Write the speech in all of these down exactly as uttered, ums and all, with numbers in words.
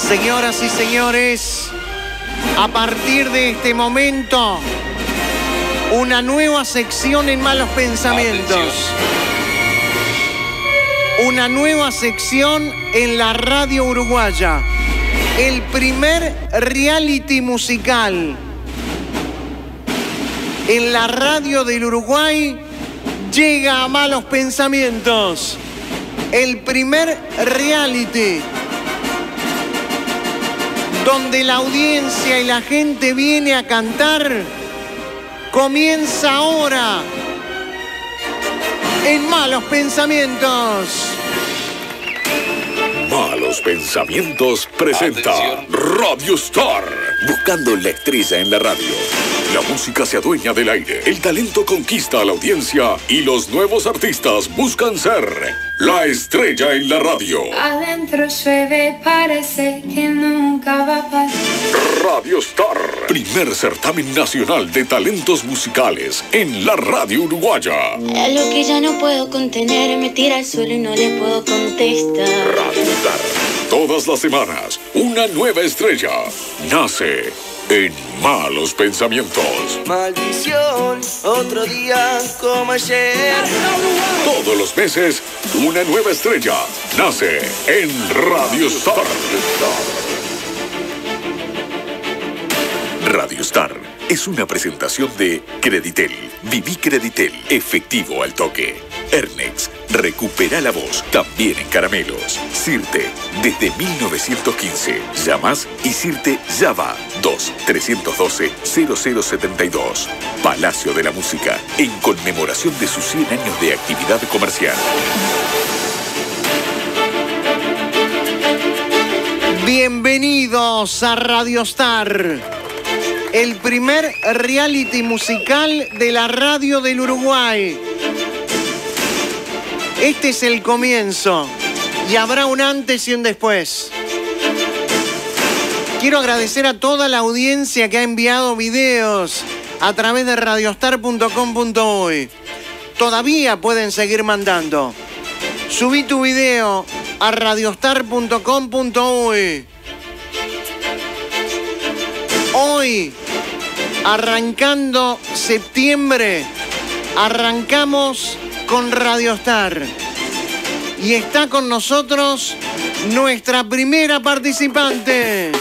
Señoras y señores, a partir de este momento, una nueva sección en Malos Pensamientos. Una nueva sección en la radio uruguaya. El primer reality musical en la radio del Uruguay llega a Malos Pensamientos. El primer reality donde la audiencia y la gente viene a cantar, comienza ahora en Malos Pensamientos. Malos Pensamientos presenta Atención. Radio Star. Buscando la estrella en la radio. La música se adueña del aire. El talento conquista a la audiencia y los nuevos artistas buscan ser la estrella en la radio. Adentro llueve, parece que nunca va a pasar. Radio Star. Primer certamen nacional de talentos musicales en la radio uruguaya. Es lo que ya no puedo contener, me tira al suelo y no le puedo contestar. Radio Star. Todas las semanas, una nueva estrella nace en Malos Pensamientos. Maldición, otro día como ayer. Todos los meses, una nueva estrella nace en Radio Star. Radio Star es una presentación de Creditel. Viví Creditel, efectivo al toque. Ernex, recupera la voz, también en caramelos. Sirte, desde mil novecientos quince. Llamas y Sirte ya va. dos tres uno dos cero cero siete dos. Palacio de la Música, en conmemoración de sus cien años de actividad comercial. Bienvenidos a Radio Star, el primer reality musical de la radio del Uruguay. Este es el comienzo y habrá un antes y un después. Quiero agradecer a toda la audiencia que ha enviado videos a través de radiostar punto com punto uy. Todavía pueden seguir mandando. Subí tu video a radiostar punto com punto uy. Hoy, arrancando septiembre, arrancamos con Radio Star. Y está con nosotros nuestra primera participante.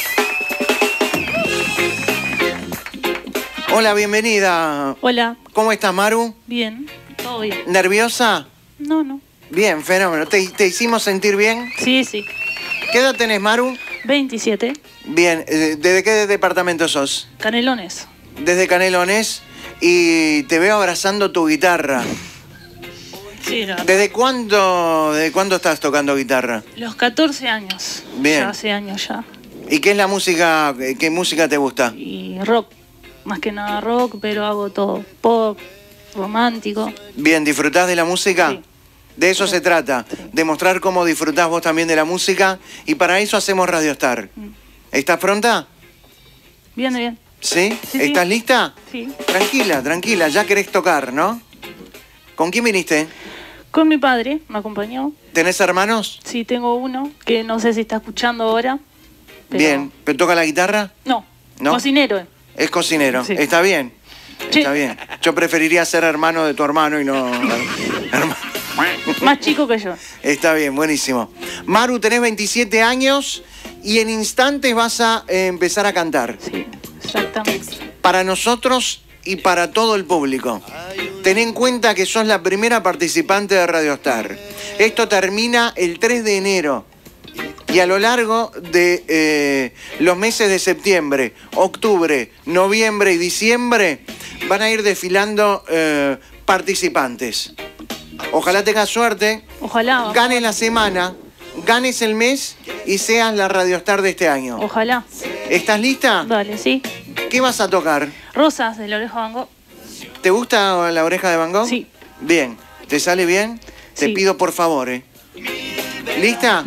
Hola, bienvenida. Hola. ¿Cómo estás, Maru? Bien, todo bien. ¿Nerviosa? No, no. Bien, fenómeno. ¿Te, te hicimos sentir bien? Sí, sí. ¿Qué edad tenés, Maru? veintisiete. Bien. ¿Desde qué departamento sos? Canelones. Desde Canelones. Y te veo abrazando tu guitarra. Sí, ya. ¿Desde cuándo, ¿Desde cuándo estás tocando guitarra? Los catorce años. Bien. Ya hace años ya. ¿Y qué es la música, qué música te gusta? Y rock. Más que nada rock, pero hago todo. Pop, romántico. Bien, ¿disfrutás de la música? Sí. De eso se trata, Sí. de mostrar cómo disfrutás vos también de la música, y para eso hacemos Radio Star. Mm. ¿Estás pronta? Bien, bien. ¿Sí? Sí, sí. ¿Estás lista? Sí. Tranquila, tranquila, ya querés tocar, ¿no? ¿Con quién viniste? Con mi padre, me acompañó. ¿Tenés hermanos? Sí, tengo uno, que no sé si está escuchando ahora. pero- Bien, ¿pero toca la guitarra? No, ¿No? cocinero. eh. Es cocinero, Sí. está bien, Sí. está bien. Yo preferiría ser hermano de tu hermano y no... hermano. Más chico que yo. Está bien, buenísimo. Maru, tenés veintisiete años y en instantes vas a eh, empezar a cantar. Sí, exactamente. Para nosotros y para todo el público. Ten en cuenta que sos la primera participante de Radio Star. Esto termina el tres de enero. Y a lo largo de eh, los meses de septiembre, octubre, noviembre y diciembre van a ir desfilando eh, participantes. Ojalá tengas suerte, Ojalá. ganes la semana, ganes el mes y seas la Radio Star de este año. Ojalá. ¿Estás lista? Dale, sí. ¿Qué vas a tocar? Rosas de la Oreja Van Gogh. ¿Te gusta la Oreja de Van Gogh? Sí. Bien. ¿Te sale bien? Te Sí. pido por favor, ¿eh? ¿Lista?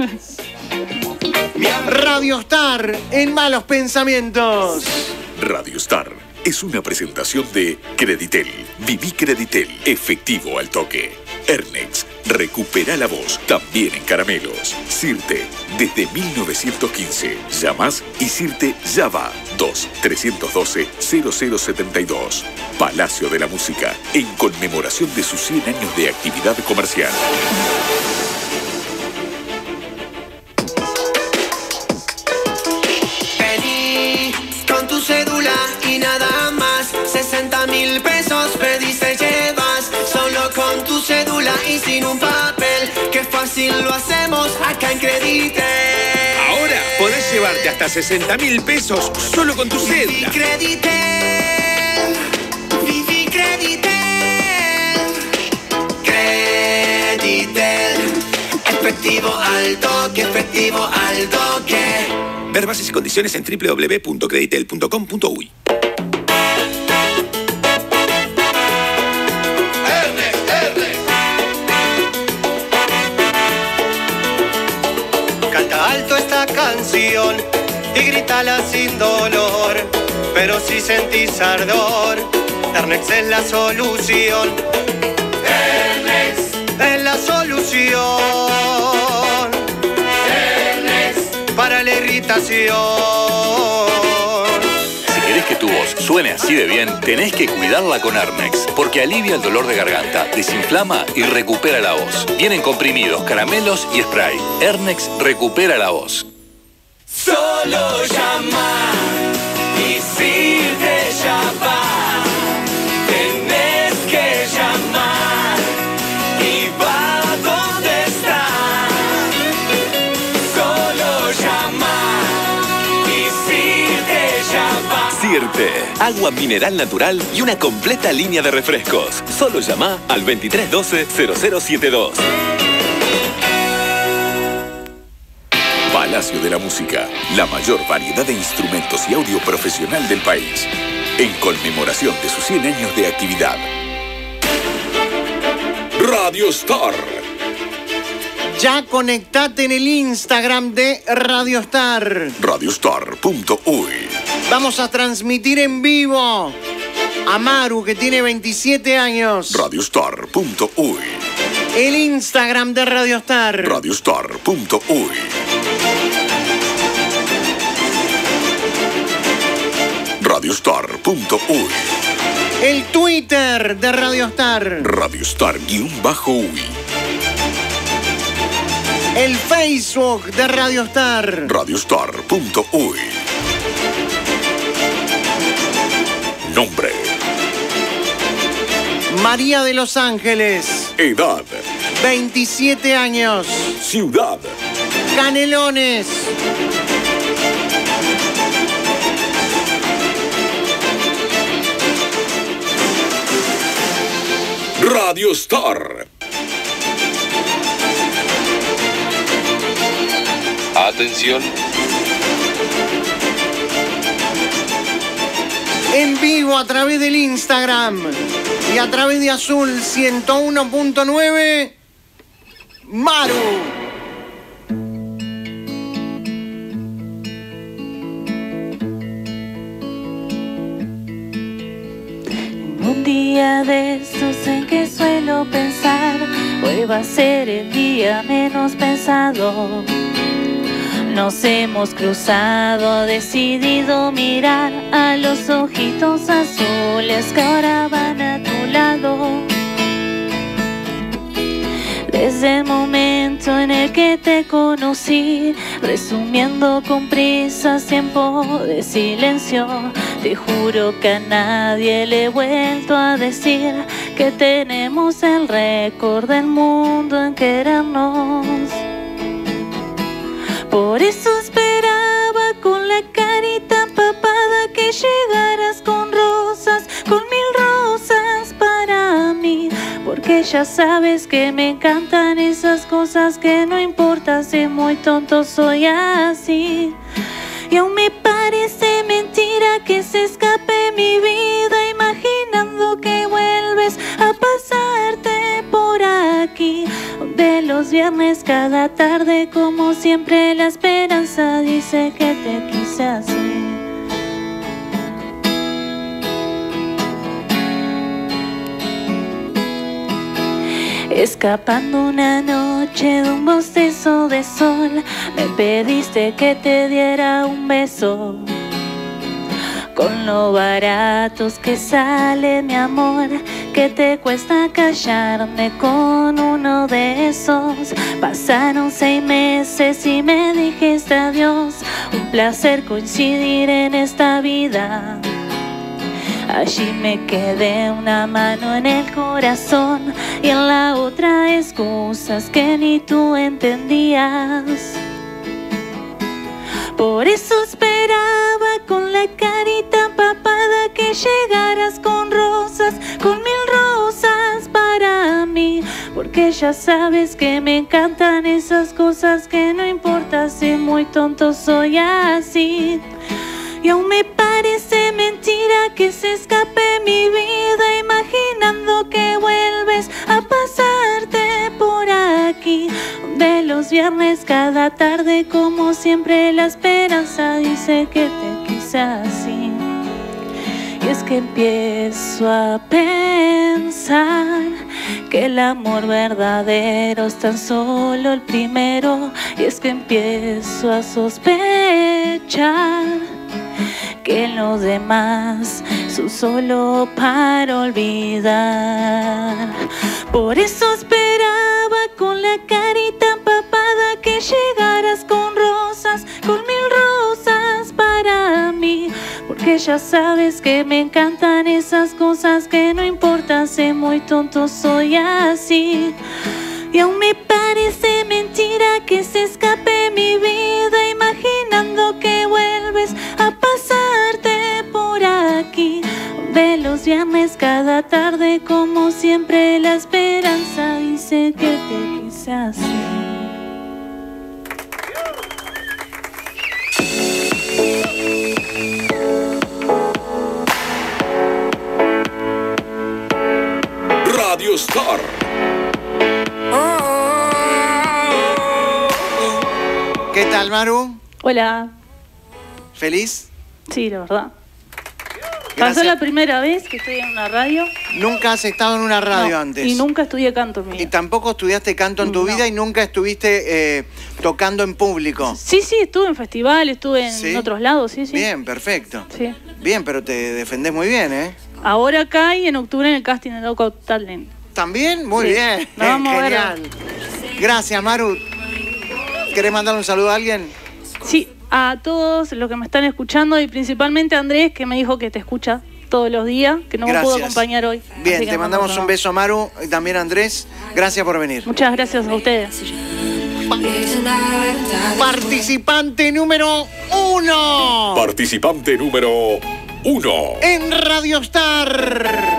Radio Star en Malos Pensamientos. Radio Star es una presentación de Creditel. Viví Creditel, efectivo al toque. Ernex, recupera la voz, también en caramelos. Sirte, desde mil novecientos quince. Llamás y Sirte ya va. dos trescientos doce cero cero setenta y dos. Palacio de la Música, en conmemoración de sus cien años de actividad comercial. Vení con tu cédula y nada más. sesenta mil pesos pedís te llevas. Solo con tu cédula y sin un papel. Qué fácil lo hacemos acá en Creditel. Ahora podés llevarte hasta sesenta mil pesos solo con tu cédula. Viví Creditel. Viví Creditel. Creditel. Efectivo al toque, efectivo al toque. Ver bases y condiciones en w w w punto creditel punto com punto uy. Canta alto esta canción y grítala sin dolor. Pero si sentís ardor, Ernex es la solución. Ernex es la solución. Ernex para la irritación. Si querés que tu voz suene así de bien, tenés que cuidarla con Ernex, porque alivia el dolor de garganta, desinflama y recupera la voz. Vienen comprimidos, caramelos y spray. Ernex recupera la voz. Solo llama y Sirte ya va. Tenés que llamar y va donde está. Solo llama y Sirte ya va. Sirte, agua mineral natural y una completa línea de refrescos. Solo llama al veintitrés doce cero cero setenta y dos. Palacio de la Música, la mayor variedad de instrumentos y audio profesional del país. En conmemoración de sus cien años de actividad. Radio Star. Ya conectate en el Instagram de Radio Star. radiostar punto uy. Vamos a transmitir en vivo a Maru, que tiene veintisiete años. radiostar punto uy. El Instagram de Radio Star. radiostar punto uy. radiostar punto uy. El Twitter de Radio Star. Radiostar-uy. El Facebook de Radio Star. radiostar punto uy. Nombre: María de Los Ángeles. edad: veintisiete años. ciudad: Canelones. Radio Star. Atención. En vivo a través del Instagram y a través de Azul ciento uno punto nueve. Maru. Un día de esos en que suelo pensar, hoy va a ser el día menos pensado. Nos hemos cruzado, decidido mirar a los ojitos azules que ahora van a tu lado. Desde el momento en el que te conocí, resumiendo con prisas tiempo de silencio, te juro que a nadie le he vuelto a decir que tenemos el récord del mundo en querernos. Por eso esperaba con la carita empapada que llegaras con rosas, con mil rosas para mí. Porque ya sabes que me encantan esas cosas que no importa si muy tonto soy así. Y aún me parece mentira que se escape mi vida imaginando que vuelves a pasarte por aquí. De los viernes cada tarde, como siempre, la esperanza dice que te quise así. Escapando una noche de un bostezo de sol, me pediste que te diera un beso. Con lo baratos que sale mi amor, que te cuesta callarme con uno de esos. Pasaron seis meses y me dijiste adiós. Un placer coincidir en esta vida. Allí me quedé, una mano en el corazón y en la otra excusas que ni tú entendías. Por eso esperaba con la carita empapada que llegaras con rosas, con mil rosas para mí. Porque ya sabes que me encantan esas cosas que no importa si muy tonto soy así. Y aún me parece mentira que se escape mi vida imaginando que vuelves a pasarte por aquí. De los viernes cada tarde como siempre la esperanza dice que te quise así. Y es que empiezo a pensar que el amor verdadero es tan solo el primero. Y es que empiezo a sospechar que los demás son solo para olvidar. Por eso esperaba con la carita empapada que llegaras con rosas, con mil rosas para mí. Porque ya sabes que me encantan esas cosas que no importa si muy tonto soy así. Y aún me parece mentira que se escape mi vida imaginando que vuelves a pasarte por aquí. De los viernes cada tarde como siempre la esperanza dice que te quise así. Radio Star. ¿Qué tal, Maru? Hola. ¿Feliz? Sí, la verdad. Gracias. Pasó la primera vez que estoy en una radio. Nunca has estado en una radio No, antes. Y nunca estudié canto en mi vida. Y tampoco estudiaste canto en tu No. vida y nunca estuviste eh, tocando en público. Sí, sí, estuve en festival, estuve en ¿Sí? otros lados, sí, sí. Bien, perfecto. Sí. Bien, pero te defendés muy bien, ¿eh? Ahora acá y en octubre en el casting de Lockout Talent. ¿También? Muy Sí. bien. Nos vamos a ver. Genial. Gracias, Maru. ¿Querés mandar un saludo a alguien? Sí, a todos los que me están escuchando y principalmente a Andrés, que me dijo que te escucha todos los días, que no me pudo Gracias. acompañar hoy. Bien, Así que te mandamos un beso, Maru, y también a Andrés. Gracias por venir. Muchas gracias a ustedes. Participante número uno Participante número uno. en Radio Star.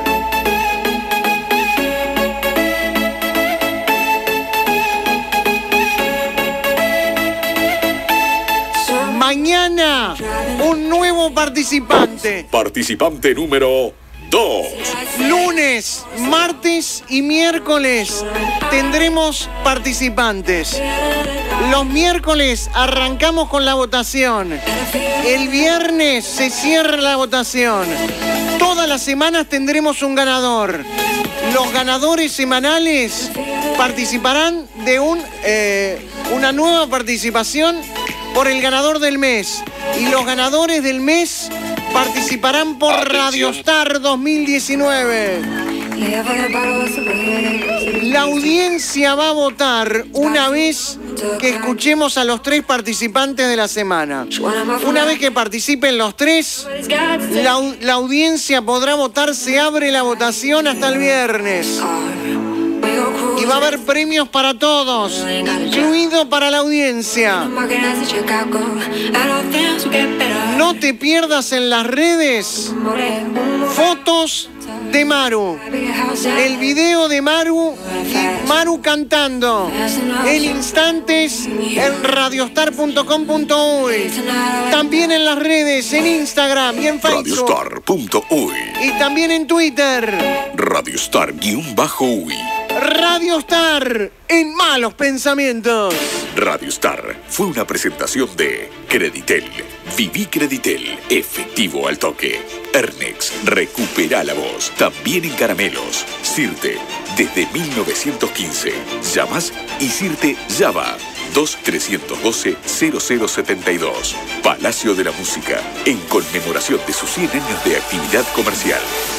Mañana, un nuevo participante. Participante número dos. Lunes, martes y miércoles tendremos participantes. Los miércoles arrancamos con la votación. El viernes se cierra la votación. Todas las semanas tendremos un ganador. Los ganadores semanales participarán de un, eh, una nueva participación por el ganador del mes. Y los ganadores del mes participarán por Atención. Radio Star dos mil diecinueve. La audiencia va a votar una vez que escuchemos a los tres participantes de la semana. Una vez que participen los tres, la, au- la audiencia podrá votar. Se abre la votación hasta el viernes. Y va a haber premios para todos, incluido para la audiencia. No te pierdas en las redes fotos de Maru, el video de Maru y Maru cantando en instantes en radiostar punto com punto uy. También en las redes, en Instagram y en Facebook. Radiostar punto uy. Y también en Twitter. Radiostar-uy. Radio Star en Malos Pensamientos. Radio Star fue una presentación de Creditel. Viví Creditel, efectivo al toque. Ernex, recupera la voz, también en caramelos. Sirte, desde mil novecientos quince. Llamas y Sirte ya va. dos tres uno dos cero cero siete dos. Palacio de la Música, en conmemoración de sus cien años de actividad comercial.